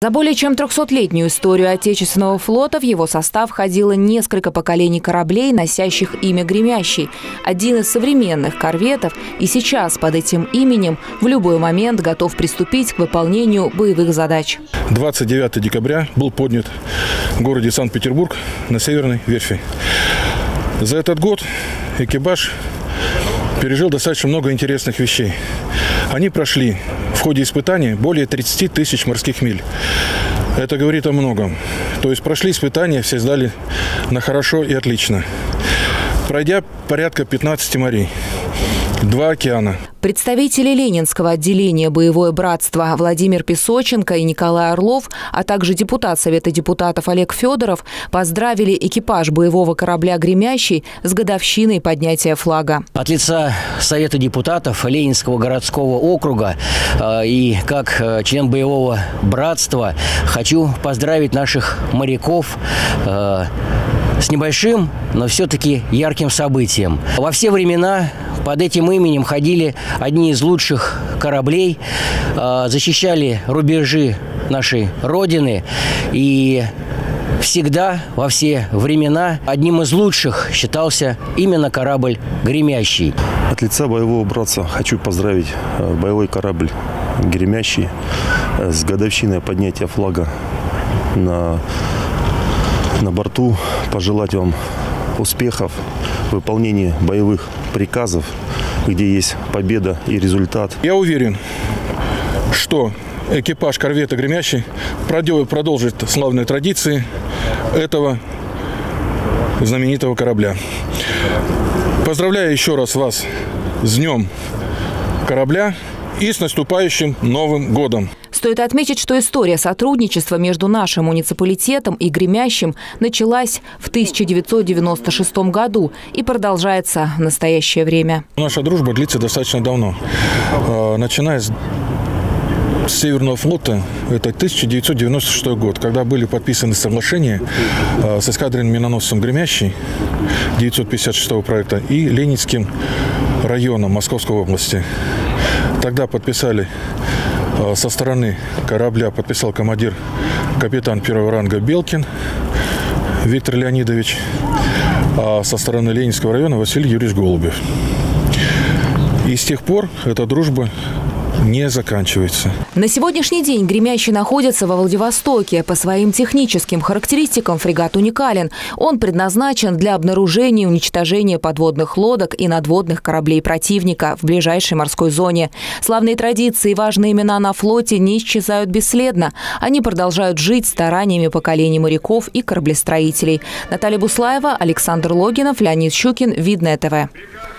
За более чем 300-летнюю историю Отечественного флота в его состав входило несколько поколений кораблей, носящих имя «Гремящий». Один из современных корветов и сейчас под этим именем в любой момент готов приступить к выполнению боевых задач. 29 декабря был поднят в городе Санкт-Петербург на Северной верфи. За этот год экипаж пережил достаточно много интересных вещей. Они прошли в ходе испытаний более 30 тысяч морских миль. Это говорит о многом. То есть прошли испытания, все сдали на хорошо и отлично. Пройдя порядка 15 морей, 2 океана. Представители Ленинского отделения «Боевое братство» Владимир Песоченко и Николай Орлов, а также депутат Совета депутатов Олег Федоров поздравили экипаж боевого корабля «Гремящий» с годовщиной поднятия флага. От лица Совета депутатов Ленинского городского округа и как член «Боевого братства» хочу поздравить наших моряков с небольшим, но все-таки ярким событием. Во все времена под этим именем ходили одни из лучших кораблей, защищали рубежи нашей Родины и всегда, во все времена, одним из лучших считался именно корабль «Гремящий». От лица «Боевого братства» хочу поздравить боевой корабль «Гремящий» с годовщиной поднятия флага на борту, пожелать вам успехов в выполнении боевых приказов, где есть победа и результат. Я уверен, что экипаж корвета «Гремящий» продолжит славные традиции этого знаменитого корабля. Поздравляю еще раз вас с Днем корабля и с наступающим Новым годом. Стоит отметить, что история сотрудничества между нашим муниципалитетом и «Гремящим» началась в 1996 году и продолжается в настоящее время. Наша дружба длится достаточно давно. Начиная с Северного флота, это 1996 год, когда были подписаны соглашения с эскадренным миноносцем «Гремящий» 956 проекта и Ленинским районом Московской области. Тогда подписали со стороны корабля, подписал командир, капитан первого ранга Белкин Виктор Леонидович, а со стороны Ленинского района Василий Юрьевич Голубев. И с тех пор эта дружба не заканчивается. На сегодняшний день «Гремящий» находится во Владивостоке. По своим техническим характеристикам фрегат уникален. Он предназначен для обнаружения и уничтожения подводных лодок и надводных кораблей противника в ближайшей морской зоне. Славные традиции и важные имена на флоте не исчезают бесследно. Они продолжают жить стараниями поколений моряков и кораблестроителей. Наталья Буслаева, Александр Логинов, Леонид Щукин, Видное ТВ.